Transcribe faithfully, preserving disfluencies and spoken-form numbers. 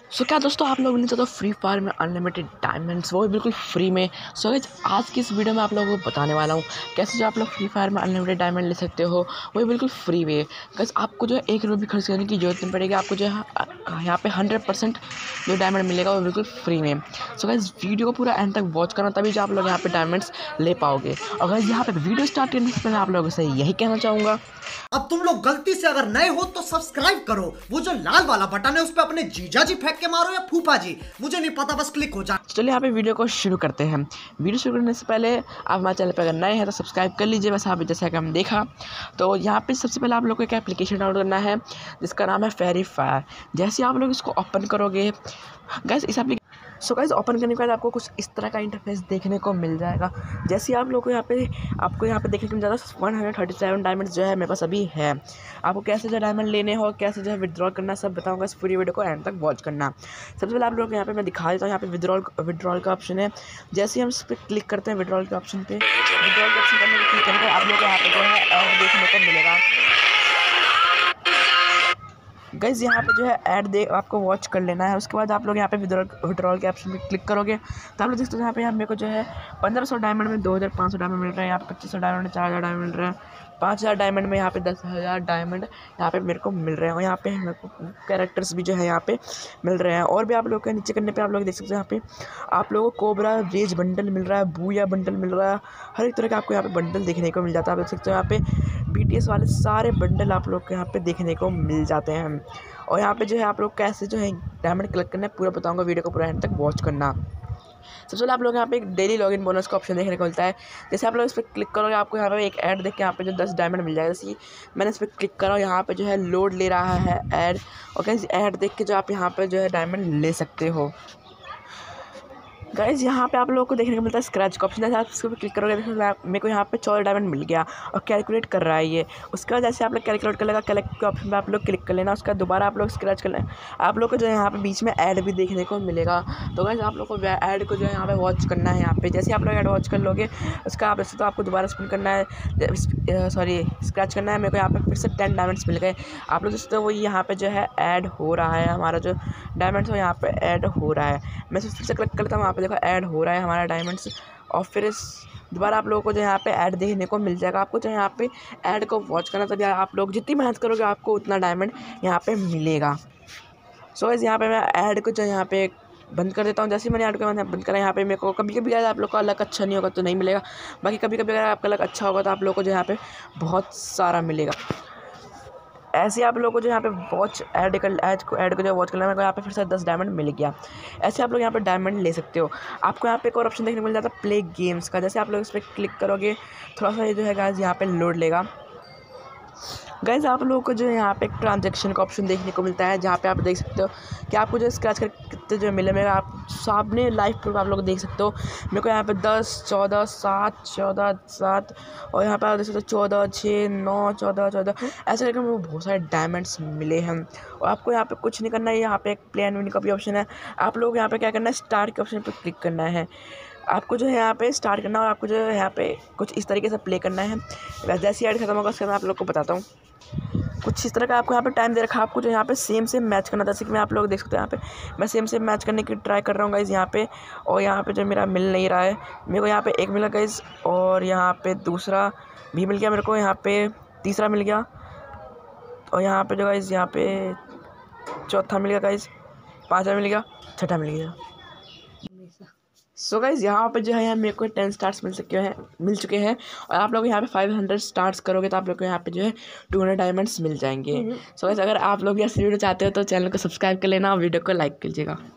सो so, क्या दोस्तों आप लोग नहीं चाहते फ्री फायर में अनलिमिटेड डायमंड्स, वो भी बिल्कुल फ्री में। सो so, आज की इस वीडियो में आप लोगों को बताने वाला हूँ कैसे जो आप लोग फ्री फायर में अनलिमिटेड डायमंड ले सकते हो, वो भी बिल्कुल फ्री में। कैसे आपको जो है एक रुपये भी खर्च करने की जरूरत नहीं पड़ेगी। आपको जो है यहाँ पे हंड्रेड परसेंट जो डायमंड मिलेगा वो बिल्कुल फ्री में। सो गाइस वीडियो को पूरा एंड तक वॉच करना, तभी जो आप लोग यहाँ पे डायमंड्स ले पाओगे। और गाइस यहाँ पे वीडियो स्टार्ट करने से पहले आप लोगों से यही कहना चाहूँगा, अब तुम लोग गलती से अगर नए हो तो सब्सक्राइब करो। वो जो लाल वाला बटन है उस पर अपने जीजा जी फेंक के मारो या फूफा जी, मुझे नहीं पता, बस क्लिक हो जाए। चलिए यहाँ पे वीडियो को शुरू करते हैं। वीडियो शुरू करने से पहले आप हमारे चैनल पर अगर नए हैं तो सब्सक्राइब कर लीजिए। वैसे आप जैसा कि हम देखा तो यहाँ पे सबसे पहले आप लोग को एक एप्लीकेशन डाउनलोड करना है जिसका नाम है फ्री फायर। जैसे आप लोग इसको ओपन करोगे गाइस, इस एप्लीकेशन सो गाइस ओपन करने के बाद आपको कुछ इस तरह का इंटरफेस देखने को मिल जाएगा। जैसे आप लोग को यहाँ पे आपको यहाँ पे देखने को मिल जाएगा one hundred thirty seven diamonds जो है मेरे पास अभी है। आपको कैसे जो डायमंड लेने हो, कैसे जो है विड्रॉल करना, सब बताऊंगा। इस पूरी वीडियो को एंड तक वॉच करना। सबसे पहले आप लोग यहाँ पे मैं दिखा देता हूँ, यहाँ पे विड्रॉल विड्रॉल का ऑप्शन है। जैसे हम इस पर क्लिक करते हैं विड्रॉल के ऑप्शन पे, विड्रॉल के ऑप्शन करने क्लिक करने आप लोग को यहाँ पे जो है ऐड देखने को मिलेगा। गाइस यहाँ पे जो है ऐड दे आपको वॉच कर लेना है। उसके बाद आप लोग यहाँ पे विड्रॉल विड्रॉल के ऑप्शन पे क्लिक करोगे तो आप लोग देखते हो यहाँ पे यहाँ मेरे को जो है पंद्रह सौ डायमंड में दो हज़ार पाँच सौ डायमंड मिल रहे हैं। यहाँ पे पच्चीस सौ डायमंड में चार हज़ार डायमंड मिल रहे हैं। पाँच हज़ार डायमंड में यहाँ पे दस हज़ार डायमंड यहाँ पे मेरे को मिल रहे हैं। और यहाँ पे मेरे को कैरेक्टर्स भी जो है यहाँ पे मिल रहे हैं। और भी आप लोग के नीचे करने पे आप लोग देख सकते हो यहाँ पे आप लोगों को कोबरा रेज बंडल मिल रहा है, बूया बंडल मिल रहा है। हर एक तरह का आपको यहाँ पे बंडल देखने को मिल जाता है। आप देख सकते हो यहाँ पे बी टी एस वाले सारे बंडल आप लोग को यहाँ पे देखने को मिल जाते हैं। और यहाँ पे जो है आप लोग कैसे जो है डायमंड कलेक्ट करना है पूरा बताऊंगा, वीडियो को पूरा एंड तक वॉच करना। सबसे पहले आप लोग यहाँ पे एक डेली लॉगिन बोनस का ऑप्शन देखने को मिलता है। जैसे आप लोग इस पर क्लिक करोगे आपको यहाँ पे एक ऐड देख के यहाँ पे जो दस डायमंड मिल जाएगा। जैसे मैंने इस पर क्लिक करा, यहाँ पे जो है लोड ले रहा है ऐड, और कैसे ऐड देख के जो आप यहाँ पे जो है डायमंड ले सकते हो। गाइज यहाँ पे आप लोगों को देखने को मिलता है स्क्रैच का ऑप्शन। जैसे आप इसको क्लिक करोगे मेरे को यहाँ पे चौदह डायमंड मिल गया और कैलकुलेट कर रहा है ये। उसके बाद जैसे आप लोग कैलकुलेट कर लेगा, कलेक्ट के ऑप्शन पे आप लोग क्लिक कर लेना। उसका दोबारा आप लोग स्क्रैच कर लेना। आप लोग को जो है यहाँ पे बीच में ऐड भी देखने को मिलेगा। तो गाइज आप लोग को ऐड को जो है यहाँ पे वॉच करना है। यहाँ पे जैसे आप लोग ऐड वॉच कर लोगे उसका आप वैसे तो आपको दोबारा स्पिन करना है, सॉरी स्क्रैच करना है। मेरे को यहाँ पे फिर से टेन डायमंड्स मिल गए। आप लोग दोस्तों वही यहाँ पे जो है ऐड हो रहा है, हमारा जो डायमंड्स है यहाँ पे ऐड हो रहा है। मैं फिर से क्लिक करता हूँ, वहाँ पे देखो ऐड हो रहा है हमारा डायमंड्स। और फिर इस दोबारा आप लोगों को जो यहाँ पे ऐड देखने को मिल जाएगा। आपको जो यहाँ पे ऐड को वॉच करना, तभी आप लोग जितनी मेहनत करोगे आपको उतना डायमंड यहाँ पे मिलेगा। सो इस यहाँ पे मैं ऐड को जो यहाँ पे बंद कर देता हूँ। जैसे मैंने ऐड को बंद करा, यहाँ पे मेरे को कभी कभी आप लोग का अलग अच्छा नहीं होगा तो नहीं मिलेगा, बाकी कभी कभी अगर आपका अलग अच्छा होगा तो आप लोग को जो यहाँ पे बहुत सारा मिलेगा। ऐसे आप लोगों को जो यहाँ पे वॉच ऐड कर ऐड को ऐड को जो वॉच करना है, मेरे को यहाँ पे फिर से दस डायमंड मिल गया। ऐसे आप लोग यहाँ पे डायमंड ले सकते हो। आपको यहाँ पे एक और ऑप्शन देखने को मिल जाता है प्ले गेम्स का। जैसे आप लोग इस पर क्लिक करोगे थोड़ा सा ये जो है गाइस यहाँ पे लोड लेगा। गाइस आप लोगों को जो है यहाँ पे एक ट्रांजैक्शन का ऑप्शन देखने को मिलता है, जहाँ पे आप देख सकते हो कि आपको जो स्क्रैच कर कितने जो मिले मेरा आप सामने लाइव प्रूफ आप लोग देख सकते हो। मेरे को यहाँ पे दस चौदह सात चौदह सात और यहाँ पे आप देख सकते हो चौदह छः नौ चौदह चौदह ऐसे करके मेरे को बहुत सारे डायमंड्स मिले हैं। और आपको यहाँ पे कुछ नहीं करना है, यहाँ पे एक प्ले एंड विन का भी ऑप्शन है। आप लोग यहाँ पे क्या करना है, स्टार्ट के ऑप्शन पर क्लिक करना है। आपको जो है यहाँ पे स्टार्ट करना और आपको जो है यहाँ पे कुछ इस तरीके से प्ले करना है। जैसे ऐड खत्म होगा उसके बाद आप लोग को बताता हूँ। कुछ इस तरह का आपको यहाँ पे टाइम दे रखा है। आपको जो यहाँ पे सेम सेम मैच करना था, जैसे कि मैं आप लोग देख सकते हैं यहाँ पे मैं सेम सेम मैच करने की ट्राई कर रहा हूँ गाइज़ यहाँ पे। और यहाँ पे जो मेरा मिल नहीं रहा है, मेरे को यहाँ पे एक मिला गाइज़, और यहाँ पे दूसरा भी मिल गया मेरे को, यहाँ पे तीसरा मिल गया, और यहाँ पे जो गाइज़ यहाँ पे चौथा मिल गया गाइज़, पाँचवा मिल गया, छठा मिल गया। सो गाइज यहाँ पे जो है मेरे को टेन स्टार्स मिल सके हैं मिल चुके हैं। और आप लोग यहाँ पे फाइव हंड्रेड स्टार्स करोगे तो आप लोग को यहाँ पे जो है टू हंड्रेड डायमंड्स मिल जाएंगे। सो गाइज अगर आप लोग भी ऐसी वीडियो चाहते हो तो चैनल को सब्सक्राइब कर लेना और वीडियो को लाइक कीजिएगा।